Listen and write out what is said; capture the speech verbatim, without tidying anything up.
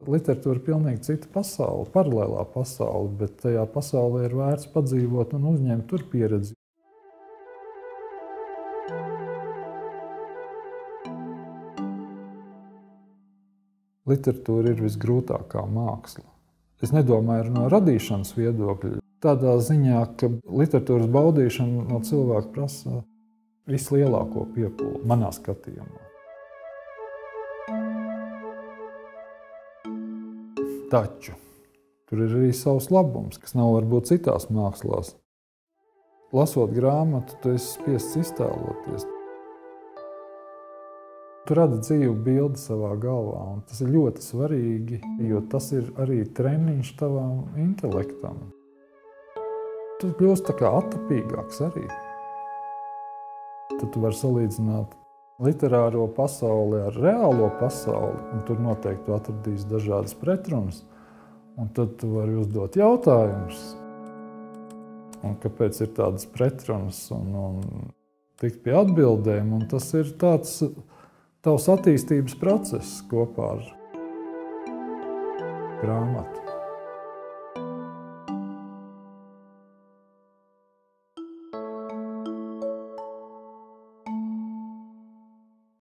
Literatūra ir pilnīgi cita pasaule, paralēlā pasaule, bet tajā pasaulē ir vērts padzīvot un uzņemt tur pieredzi. Literatūra ir visgrūtākā māksla. Es nedomāju no radīšanas viedokļa. Tādā ziņā, ka literatūras baudīšana no cilvēka prasa vislielāko piepūli manā skatījumā. Taču tur ir arī savs labums, kas nav varbūt citās mākslās. Lasot grāmatu, tu esi spiests iztēloties. Tu radi dzīvu bildi savā galvā, un tas ir ļoti svarīgi, jo tas ir arī treniņš tavam intelektam. Tu kļūsi tā kā attapīgāks arī. Tad tu vari salīdzināt literāro pasauli ar reālo pasauli, un tur noteikti tu atradīsi dažādas pretrunas, un tad tu vari uzdot jautājumus, un kāpēc ir tādas pretrunas, un, un tikt pie atbildēm, un tas ir tāds tavs attīstības process kopā ar grāmatu.